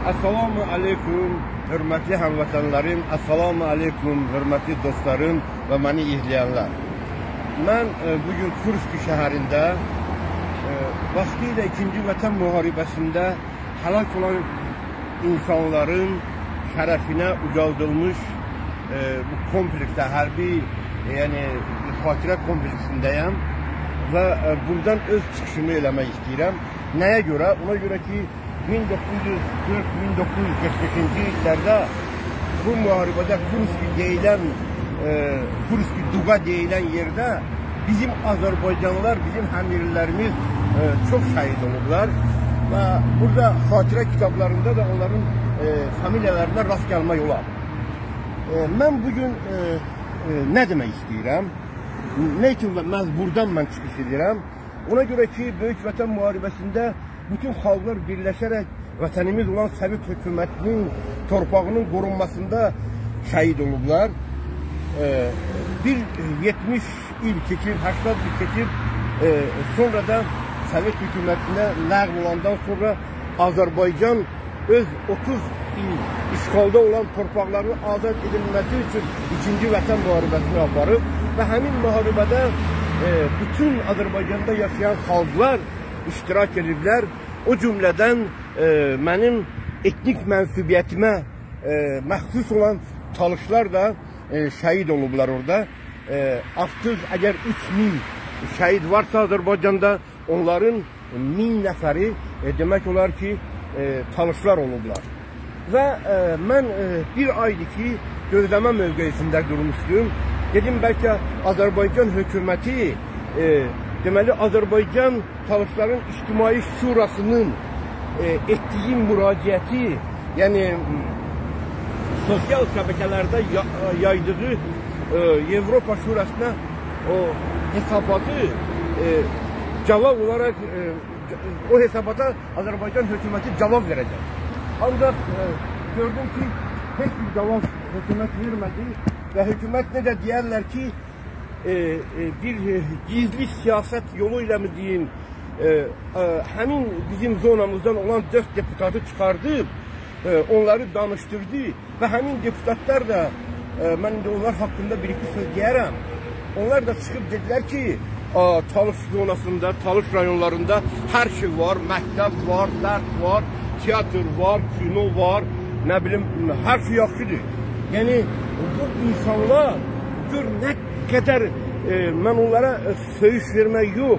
Assalamu aleykum, hörmətli həmvətənlərim, assalamu aleykum, hörmətli dostlarım və məni izləyənlər. Mən bugün Kursk şəhərində vaxtilə 2-ci Vətən müharibəsində həlak olan insanların şərəfinə ucaldılmış bu kompleksdə, hərbi, yəni xatirə kompleksindəyəm və buradan öz çıxışımı eləmək istəyirəm. Nəyə görə? Ona görə ki, 1940-1945-ci illərdə bu müharibədə Kursk Duqa deyilən yerdə bizim Azərbaycanlılar, bizim həmyerlilərimiz çox şəhid olublar və burada xatirə kitablarında da onların familiyalarına rast gəlmək olar. Mən bugün nə demək istəyirəm? Nə üçün məhz buradan mən çıxış edirəm? Ona görə ki, Böyük Vətən müharibəsində bütün xalqlar birləşərək vətənimiz olan Sovet hökumətinin torpağının qorunmasında şəhid olublar. Bir 70 il keçir, 80 il keçir, sonra da Sovet hökumətinə ləğv olandan sonra Azərbaycan öz 30 il işğalda olan torpaqlarının azad edilməsi üçün 2-ci Vətən müharibəsini aparıb və həmin müharibədə bütün Azərbaycanda yaşayan xalqlar iştirak ediblər. O cümlədən mənim etnik mənsubiyyətimə məxsus olan talışlar da şəhid olublar orada. Artıq əgər 3000 şəhid varsa Azərbaycanda, onların 1000 nəfəri demək olar ki, talışlar olublar. Və mən bir aydır ki, gözləmə mövqeyisində durmuşdum. Dedim, bəlkə Azərbaycan hökuməti, deməli, Azərbaycan Talışların İctimai Şurasının etdiyi müraciəti, yəni sosial şəbəkələrdə yaydığı Avropa Şurasına o hesabatı cavab olaraq, o hesabata Azərbaycan hökuməti cavab verəcək. Ancaq gördüm ki, heç bir cavab hökumət vermədi və hökumət nə də deyərlər ki, bir gizli siyasət yolu ilə mi deyim, həmin bizim zonamızdan olan 4 deputatı çıxardıb, onları danışdırdı və həmin deputatlar da, mən indi onlar haqqında bir-iki söz deyərəm, onlar da çıxıb dedilər ki, Talış zonasında, Talış rayonlarında hər şey var, məktəb var, dərs var, teatr var, kino var, nə bilim, hər şey yaxşıdır. Yəni, bu insanlar gör nə qədər, mən onlara söyüş vermək yox,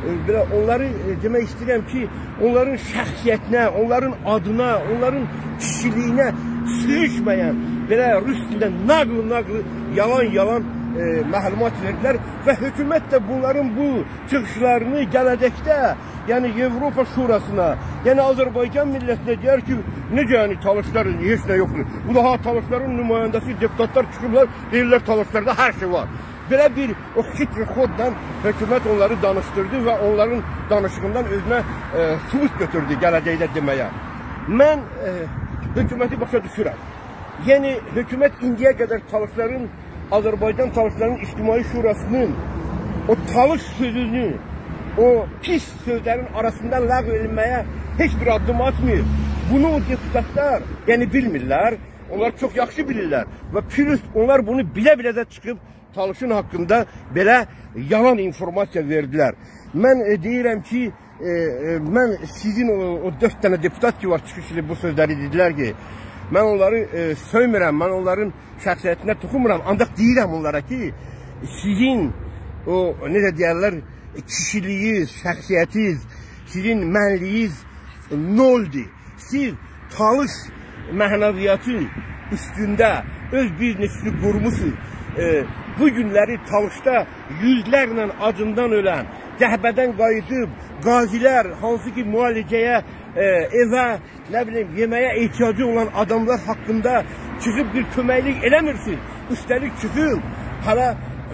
onları demək istəyirəm ki, onların şəxsiyyətinə, onların adına, onların kişiliyinə söyüşməyən, belə rus dilində naqlı, yalan məlumat verdilər və hökumət də bunların bu çıxışlarını gələcəkdə, yəni Avropa Şurasına, yəni Azərbaycan millətinə deyər ki, necə yəni talışların heç nə yoxdur. Bu daha talışların nümayəndəsi deputatlar çıxırlar, deyirlər talışlarda hər şey var. Belə bir o xitri xodla hökumət onları danışdırdı və onların danışığından özünə sübut götürdü gələcəkdə deməyə. Mən hökuməti başa düşürəm. Yəni hökumət indiyə qədər talışların, Azərbaycan Talışların İctimai Şurasının o talış sözünü, o pis sözlərin arasından ləğv edilməyə heç bir addım atmıyor. Bunu o deputatlar, yəni bilmirlər, onlar çox yaxşı bilirlər və plus onlar bunu bilə-bilə də çıxıb Talışın haqqında belə yalan informasiya verdilər. Mən deyirəm ki, mən sizin o 4 dənə deputat ki var çıxışlı bu sözləri dedilər ki, mən onları söymürəm, mən onların şəxsiyyətinə toxunmuram, ancaq deyirəm onlara ki, sizin o, necə deyərlər, kişiliyiz, şəxsiyyətiz, sizin mənliyiz noldur. Siz Talış mənəviyyatın üstündə öz biznesini qurmuşsunuz. Bu günləri Talışda yüzlərlə acından ölən, cəhbədən qayıdıb, qazilər, hansı ki müalicəyə, evə, nə bilim, yeməyə ehtiyacı olan adamlar haqqında çıxıb bir köməklik eləmirsiniz. Üstəlik çıxıb, hələ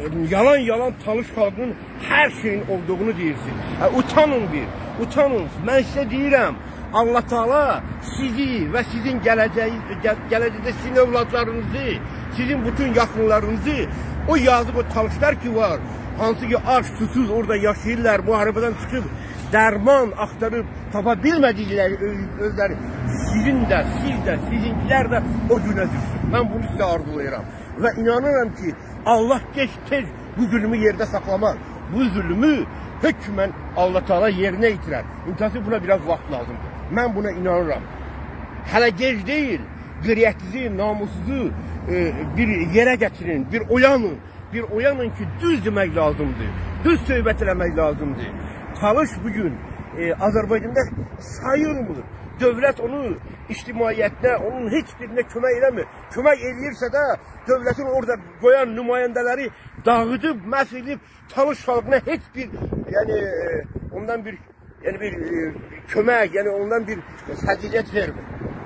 yalan Talış xalqının hər şeyin olduğunu deyirsiniz. Utanın bir, utanın. Mən sizə deyirəm, Allah Taala sizi və sizin gələcəkdə sizin övladlarınızı, sizin bütün yaxınlarınızı, o yazıq o Talışlar ki var, hansı ki aç, susuz orada yaşayırlar, müharibədən çıxıb, dərman axtarıb tapa bilmədikləri özləri sizin də, siz də, sizinkilər də o günə düşsün. Mən bunu sizə arzulayıram. Və inanıram ki, Allah gec-tez bu zulmü yerdə saxlamaz. Bu zulmü hökmən Allah Teala yerinə itirər. İmtihası buna biraz vaxt lazımdır. Mən buna inanıram. Hələ gec deyil, qiriyyətinizi, namusunuzu bir yerə gətirin, bir oyanın. Bir oyanın ki, düz demək lazımdır, düz söhbət eləmək lazımdır. Talış bugün Azərbaycanda sayılmır. Dövlət onu ictimaiyyətinə, onun heç birinə kömək eləmir. Kömək eləyirsə də dövlətin orada qoyan nümayəndələri dağıdıb, məhv edib, Talış xalqına heç bir, ondan bir kömək, ondan bir sədaqət vermir.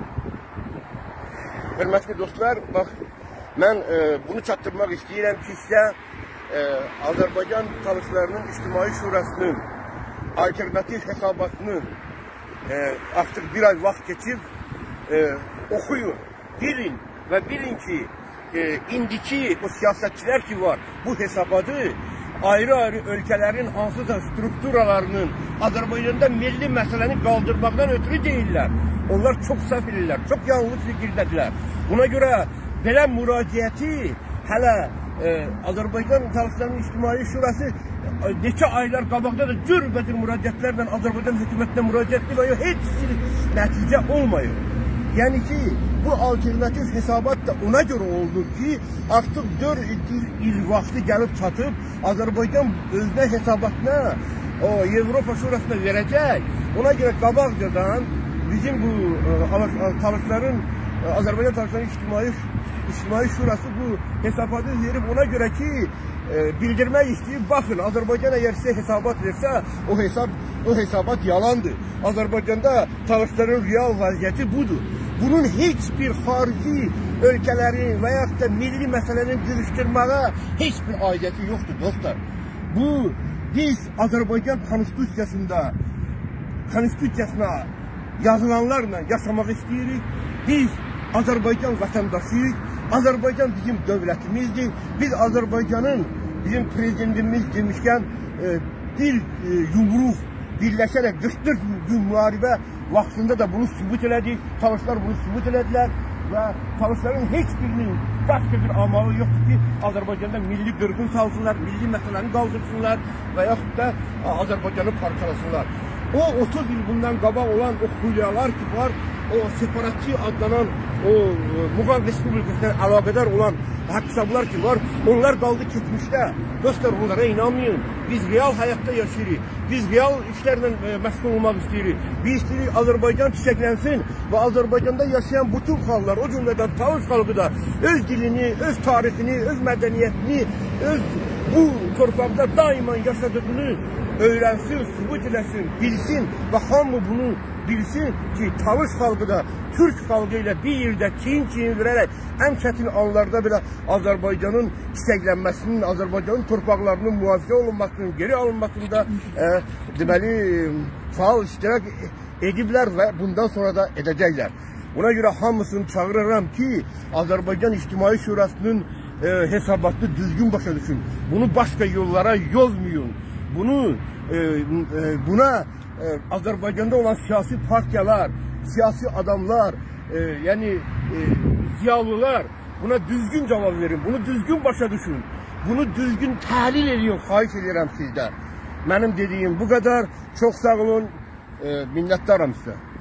Hörmətli dostlar, bax, mən bunu çatdırmaq istəyirəm ki, sizə Azərbaycan Talışlarının İctimai Şurasının alternativ hesabatının artıq bir ay vaxt keçib oxuyun, bilin və bilin ki, indiki o siyasətçilər ki var, bu hesabatı ayrı-ayrı ölkələrin hansısa strukturalarının Azərbaycanda milli məsələni qaldırmaqdan ötürü deyirlər. Onlar çox səhv edirlər, çox yanlış fikirdədirlər. Buna görə belə müraciəti hələ Azərbaycan Talışlarının İctimai Şurası neçə aylar qabaqda da cürbəcür müraciətlərlə Azərbaycan hökumətinə müraciət edir və heç bir nəticə olmuyor. Yəni ki, bu alternativ hesabat da ona görə olunur ki, artıq 4 il vaxtı gəlib çatıb, Azərbaycan özünə hesabatına, Avropa Şurasına verəcək. Ona görə qabaqcadan bizim bu Talışların, Azərbaycan Talışlarının İctimai Şurası bu hesabatı verib ona görə ki, bildirmək istəyib, baxın, Azərbaycan əgər sizə hesabat versə, o hesabat yalandır. Azərbaycanda Talışların real vəziyyəti budur. Bunun heç bir xarici ölkələrin və yaxud da milli məsələnin qırışdırmağa heç bir aidiyyəti yoxdur, dostlar. Biz Azərbaycan konstitusiyasına yazılanlarla yaşamaq istəyirik. Biz Azərbaycan vətəndaşıyıq. Azərbaycan bizim dövlətimizdir. Biz Azərbaycanın, bizim prezidentimiz demişkən bir yumruq birləşərək 44 gün müharibə vaxtında da bunu sübut elədik. Talışlar bunu sübut elədilər və Talışların heç birinin başqa bir amalı yoxdur ki, Azərbaycanda milli qırğın salsınlar, milli məsələni qaldırsınlar və yaxud da Azərbaycanı parçalasınlar. O 30 il bundan qabaq olan o xülyalar ki var, o separatçı adlanan, o Muğam Respublikasına əlaqədar olan haqsablar ki var, onlar qaldı keçmişdə. Dostlar, bunlara inanmayın. Biz real həyatda yaşayırıq. Biz real işlərlə məşğul olmaq istəyirik. Biz istəyirik Azərbaycan çiçəklənsin və Azərbaycanda yaşayan bütün xalqlar, o cümlədən Talış xalqı da öz dilini, öz tarixini, öz mədəniyyətini, öz bu torpaqda daima yaşadığını öyrənsin, sübut eləsin, bilsin və hamı bunu bilsin ki, Talış xalqı da Türk xalqı ilə bir yerdə çiyin verərək ən çətin anlarda belə Azərbaycanın çiçəklənməsinin, Azərbaycanın torpaqlarının mühafizə olunmasının, geri alınmasında deməli, faal iştirak ediblər və bundan sonra da edəcəklər. Buna görə hamısını çağırıram ki, Azərbaycan İctimai Şurasının hesabatını düzgün başa düşün. Bunu başqa yollara yozmayın. Buna Azərbaycanda olan siyasi partiyalar, siyasi adamlar, ziyalılar buna düzgün cavab verin, bunu düzgün başa düşün, bunu düzgün təhlil edin, xahiş edirəm sizdən. Mənim dediyim bu qədər, çox sağ olun, minnətdaram sizə.